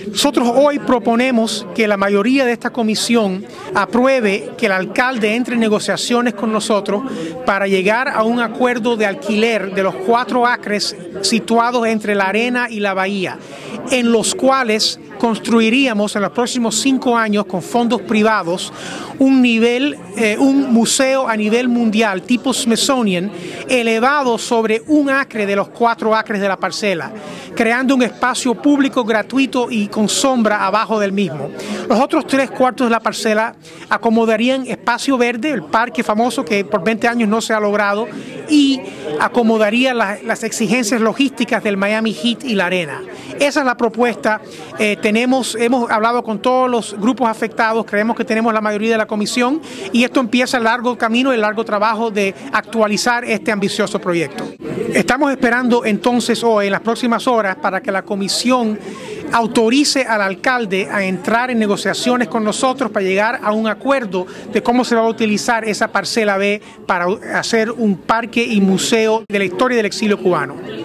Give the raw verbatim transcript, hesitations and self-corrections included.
Nosotros hoy proponemos que la mayoría de esta comisión apruebe que el alcalde entre en negociaciones con nosotros para llegar a un acuerdo de alquiler de los cuatro acres situados entre la arena y la bahía, en los cuales construiríamos en los próximos cinco años con fondos privados un nivel, eh, un museo a nivel mundial tipo Smithsonian elevado sobre un acre de los cuatro acres de la parcela, creando un espacio público gratuito y con sombra abajo del mismo. Los otros tres cuartos de la parcela acomodarían espacio verde, el parque famoso que por veinte años no se ha logrado, y acomodaría la, las exigencias logísticas del Miami Heat y la arena. Esa es la propuesta. Eh, tenemos, hemos hablado con todos los grupos afectados, creemos que tenemos la mayoría de la comisión y esto empieza el largo camino, el largo trabajo de actualizar este ambicioso proyecto. Estamos esperando entonces hoy, en las próximas horas, para que la comisión autorice al alcalde a entrar en negociaciones con nosotros para llegar a un acuerdo de cómo se va a utilizar esa parcela B para hacer un parque y museo de la historia del exilio cubano.